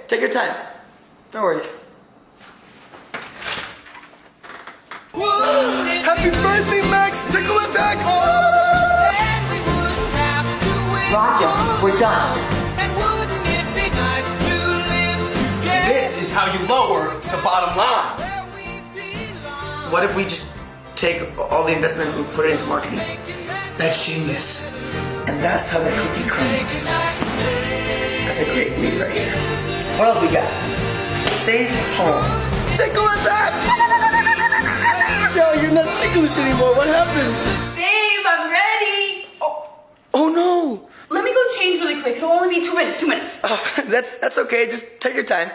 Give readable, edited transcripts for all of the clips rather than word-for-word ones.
take your time. No worries. Happy birthday, Max! Tickle attack! Roger, we're done. This is how you lower the bottom line. What if we just take all the investments and put it into marketing? That's genius. And that's how the cookie crumbles. That's a great read right here. What else we got? Safe home. Tickle attack! Yo, you're not ticklish anymore. What happened? Babe, I'm ready. Oh no! Let me go change really quick. It'll only be 2 minutes. 2 minutes. Oh, that's okay. Just take your time.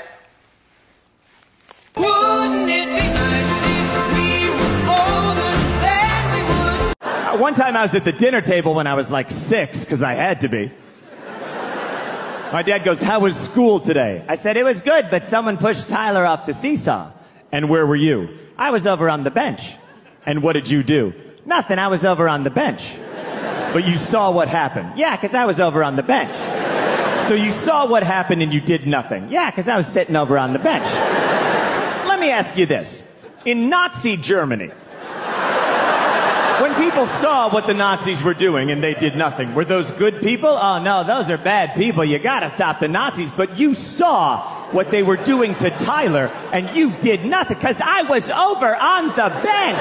Wouldn't it be nice if we were older than we would? One time I was at the dinner table when I was like 6, because I had to be. My dad goes, "How was school today?" I said, "It was good, but someone pushed Tyler off the seesaw." "And where were you?" "I was over on the bench." "And what did you do?" "Nothing, I was over on the bench." "But you saw what happened?" "Yeah, because I was over on the bench." "So you saw what happened and you did nothing?" "Yeah, because I was sitting over on the bench." Let me ask you this. In Nazi Germany, when people saw what the Nazis were doing and they did nothing, were those good people? "Oh no, those are bad people. You gotta stop the Nazis." But you saw what they were doing to Tyler and you did nothing because I was over on the bench.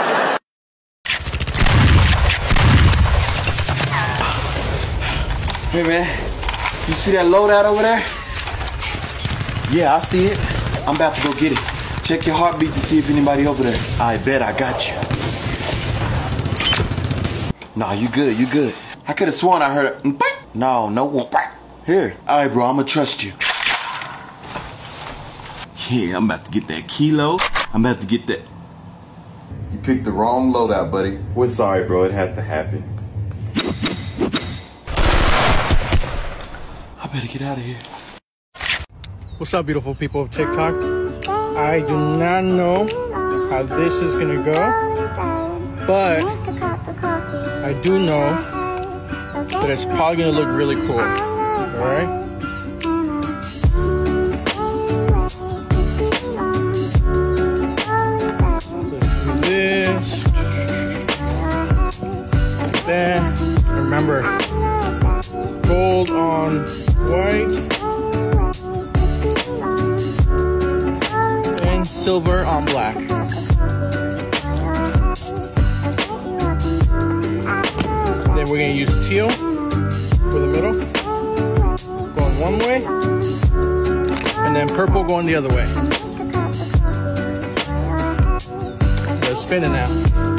Hey man, you see that loadout over there? Yeah, I see it. I'm about to go get it. Check your heartbeat to see if anybody over there. I bet I got you. Nah, you good, you good. I could have sworn I heard a No, no one. Here. Alright bro, I'ma trust you. Yeah, I'm about to get that kilo. I'm about to get that. You picked the wrong loadout, buddy. We're sorry, bro. It has to happen. I better get out of here. What's up, beautiful people of TikTok? I do not know how this is gonna go, but I do know that it's probably gonna look really cool. Alright? This, then remember, gold on white and silver on black. Then we're gonna use teal for the middle, going one way, and then purple going the other way. So spinning now.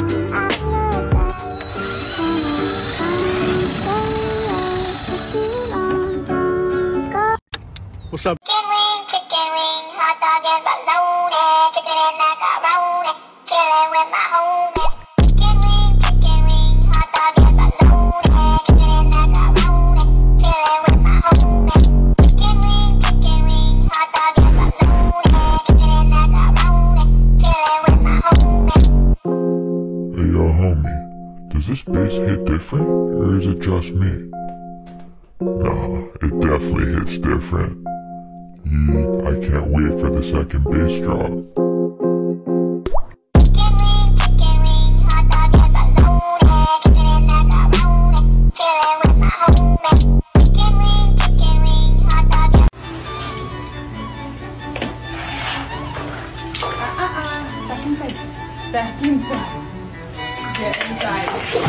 What's up? Chicken wing, hot dog and bologna, chicken and macaroni, chilling with my homies. Chicken wing, hot dog and bologna, chicken and macaroni, chilling with my homies. Chicken wing, hot dog and bologna, chicken and macaroni, chilling with my homies. Hey yo homie, does this bass hit different or is it just me? Nah, it definitely hits different. I can't wait for the second bass drop. Back inside. Get inside.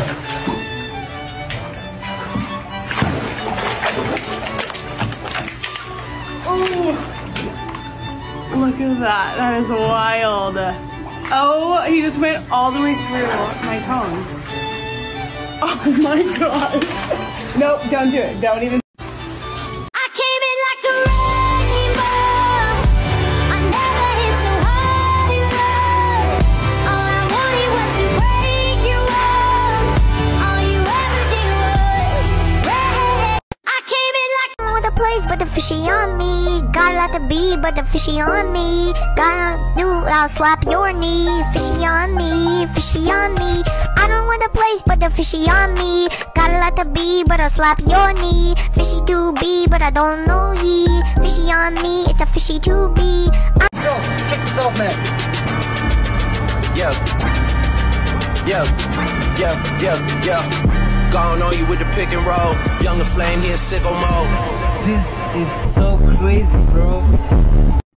Look at that. That is wild. Oh, he just went all the way through my tongue. Oh my gosh. Nope, don't do it. Don't even. I came in like a rainbow. I never hit so hard in love. All I wanted was to break your walls. All you ever did was break. I came in like with a place, but the fishy on me. Got a lot to be, but the fishy on me. Gotta do, I'll slap your knee. Fishy on me, fishy on me. I don't want the place, but the fishy on me. Got a lot to be, but I'll slap your knee. Fishy to be, but I don't know ye. Fishy fishy on me, it's a fishy to be. Yo, check this out, man. Yeah. Gone on you with the pick and roll. Younger flame, he in sicko mode. This is so crazy, bro.